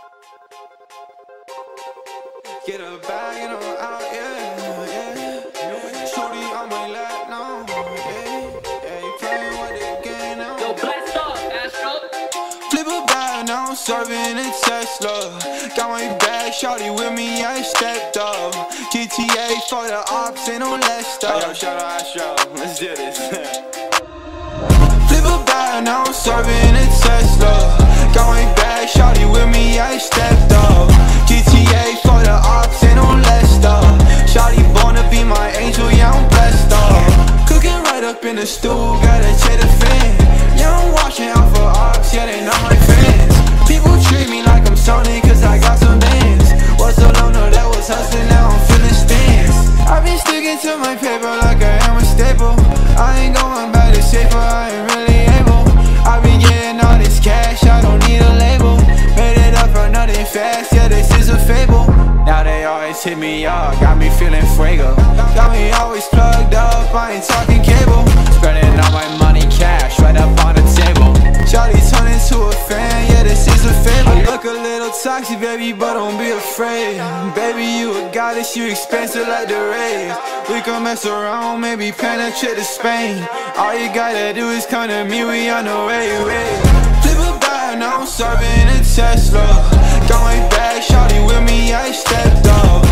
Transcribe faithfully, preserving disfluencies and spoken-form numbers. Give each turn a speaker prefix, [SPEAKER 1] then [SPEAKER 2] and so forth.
[SPEAKER 1] Get a bag and I'm out, yeah, yeah. Shorty on my lap now, yeah, yeah. You playing with the game now.
[SPEAKER 2] Yo, blast off, Astro.
[SPEAKER 1] Flip a bag, now I'm serving a Tesla. Got my bag, shorty with me, I stepped up. G T A for the ops, ain't no less stuff. Yo, shout out Astro, let's do this. Flip a bag, now I'm serving a Tesla. Got my bag, shorty with me, I stepped up. G T A for the ops, ain't no less stuff. Shorty born to be my angel, yeah, I'm blessed up. Cooking right up in the stool, gotta check the fan. Yeah, I'm watching out for ops, yeah, they not my fans. People treat me like I'm Sony, cause I got some bands. Was alone, no, that was hustling, now I'm feeling stands. I've been sticking to my paper like I am a staple. I ain't going back to safer, I ain't really able. I've been getting all this cash, I don't need a label. Made it up for nothing fast, yeah, this is a fable. Now they always hit me up, got me feeling fuego. Got me always plugged up, I ain't talking cable. Spending all my money cash, right up on the table. Shawty turned into a fan, yeah, this is a fable. I look a little toxic, baby, but don't be afraid. Baby, you a goddess, you expensive like the rays. We can mess around, maybe penetrate to Spain. All you gotta do is come to me, we on the way, way. Flip a bag, now I'm serving a Tesla. Got my bag, shawty with me, I stepped up.